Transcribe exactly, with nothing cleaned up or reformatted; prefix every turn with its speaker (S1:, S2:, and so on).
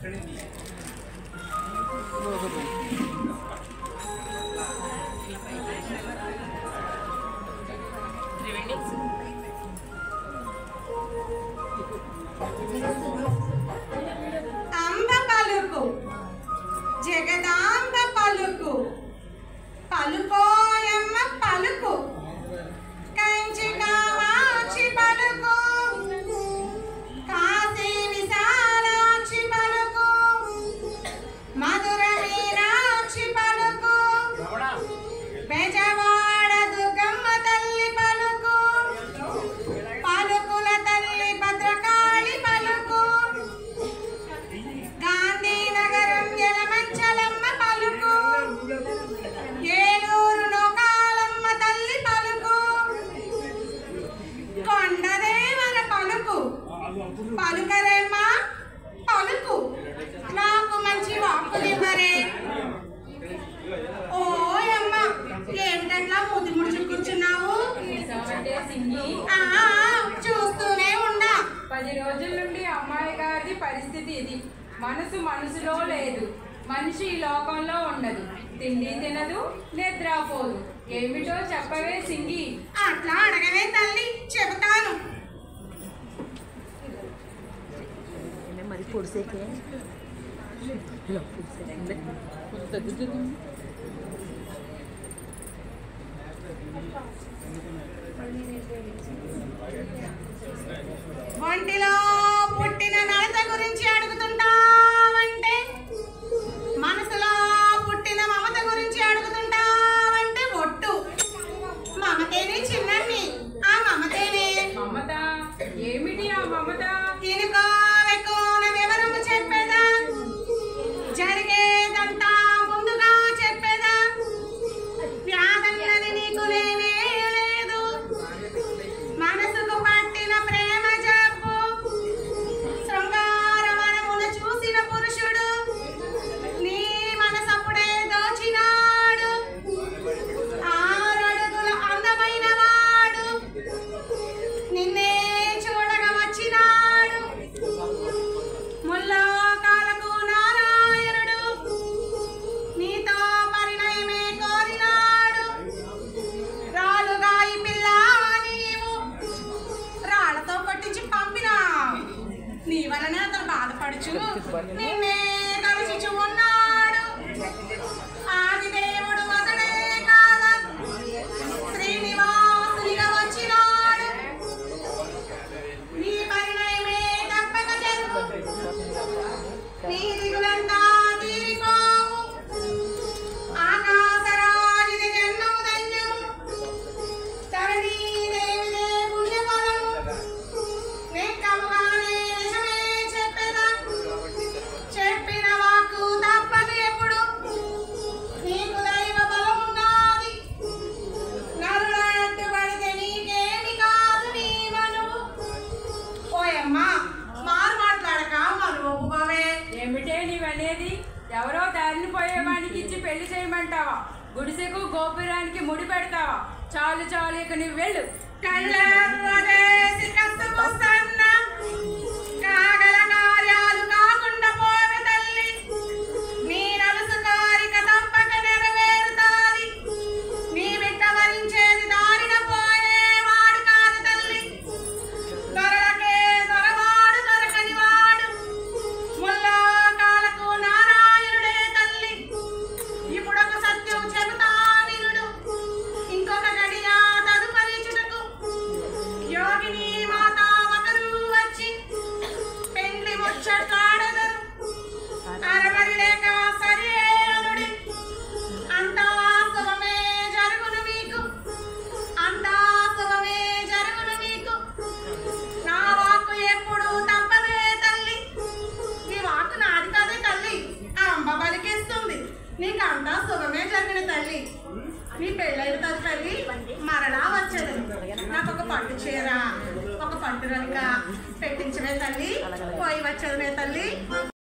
S1: అంబ పలుకు జగదాంబ పలుకు పలుకోయమ్మ పలుకు కంచి కామాక్షి పలుకు కాశీ విశాలాక్షి పలుకు మధుర మీనాక్షి పలుకు బెజవాడ దుర్గమ్మ తల్లి పలుకు పలుకుల తల్లి భద్రకాళి పలుకు గాంధీనగరం యలమంచలమ్మ పలుకు ఏలూరు నోకాలమ్మ తల్లి పలుకు కొండదేవర పలుకు పలుకరేమ్మా పలుకు నాకు మంచి వాక్కులివ్వరే. ఓ అమ్మ ఏమిటట్లా ముద్దు ముడుచు కూర్చున్నావు? చూస్తూనే ఉండా.
S2: పది రోజుల నుండి అమ్మాయి గారి పరిస్థితి ఇది. మనసు మనసులో లేదు. మనిషి ఈ లోకంలో ఉండదు. తిండి తినదు, నిద్రపోదు. ఏమిటో చెప్పవే సింగి.
S1: అట్లా అడగవే తల్లి, చెబుతాను.
S3: మరి పొడిసేకే
S1: ఒంటిలో పుట్టిన నడత గురించి అడుగుతుంటావంటే, మనసులో పుట్టిన మమత గురించి అడుగుతుంటావంటే ఒట్టు. మమతేనే చిన్నన్ని, ఆ మమతేనే.
S2: మమత ఏమిటి ఆ మమత?
S1: తినుకో ఎక్కువ వివరము చెప్పేదా, జరిగేదంతా ముందుగా చెప్పేదా. వ్యాధన్నది నీకు లేనే లేదు. మనసుకు పట్టిన ప్రేమ జబ్బు శృంగారవనమున చూసిన పురుషుడు నీ మనసప్పుడే దోచినాడు. ఆరడుగుల అందమైన వాడు నిన్నే చూడగా వచ్చినాడు. ముల్లోకాలకు నారాయణుడు నీతో పరిణయమే కోరినాడు. రాలుగా ఈ పిల్ల నీవు రాళ్లతో కొట్టించి పంపినా నీ వలనే అతను బాధపడుచు నిన్నే కలిసిచు ఉన్నాడు. ఆదిదేవుడు అతడే కాద శ్రీనివాసునిగా వచ్చినాడు. నీ పరిణయమే తప్పక జరుగు. నీ దిగులంతా తీరిపోవు. ఆకాశరాజుని జన్మము ధన్యము. ధరణీదేవిదే పుణ్యఫలము. నెక్కముగానే నిజమే చెప్పెదా. చెప్పిన వాక్కు తప్పదు ఎప్పుడు. నీకు దైవ బలం ఉన్నది. నరుల అడ్డుపడితే నీకేమి కాదు నీ మనువు. ఓయమ్మా మారు మాట్లాడక మనువు ఒప్పుకోవే.
S2: ఏమిటే నీవనేది? ఎవరో దారిని పోయేవానికి ఇచ్చి పెళ్లి చేయమంటావా? గుడిసెకు గోపురానికి ముడి పెడతావా? చాలు చాలు, ఇక నువ్వు వెళ్ళు.
S1: కళ్ళెర్రదేసి కసుకొస్తున్న కాగల కార్యాలు కాకుండా పోవే తల్లి. నీ నలుసు కోరిక తప్పక నెరవేరుతాది. నీ బిడ్డ వరించేది దారిన పోయేవాడు కాదు తల్లి. దొరలకే దొరవాడు దొరకని వాడు. ముల్లోకాలకు నారాయణుడే తల్లి. ఇప్పుడొక సత్యం చెబుతా వినుడు. ఇంకొక గడియ తదుపరి చుటకు యోగిని మాత ఒకరు వచ్చి పెండ్లి ముచ్చట్లాడెదరు. అరవరి లేక సరే అనుడి. అంతా శుభమే జరుగును మీకు. అంతా శుభమే జరుగును మీకు. నా వాక్కు ఎప్పుడు తప్పదే తల్లి. నీ వాక్కు నాది కదే తల్లి. ఆ అంబ బలికిస్తుంది. నీకు అంతా శుభమే జరిగిన తల్లి. నీ పెళ్ళైన తదుపరి మరలా వచ్చేది. నాకు ఒక పట్టు చీర, ఒక పట్టు రవిక పెట్టించవే తల్లి. పోయి వచ్చేది తల్లి.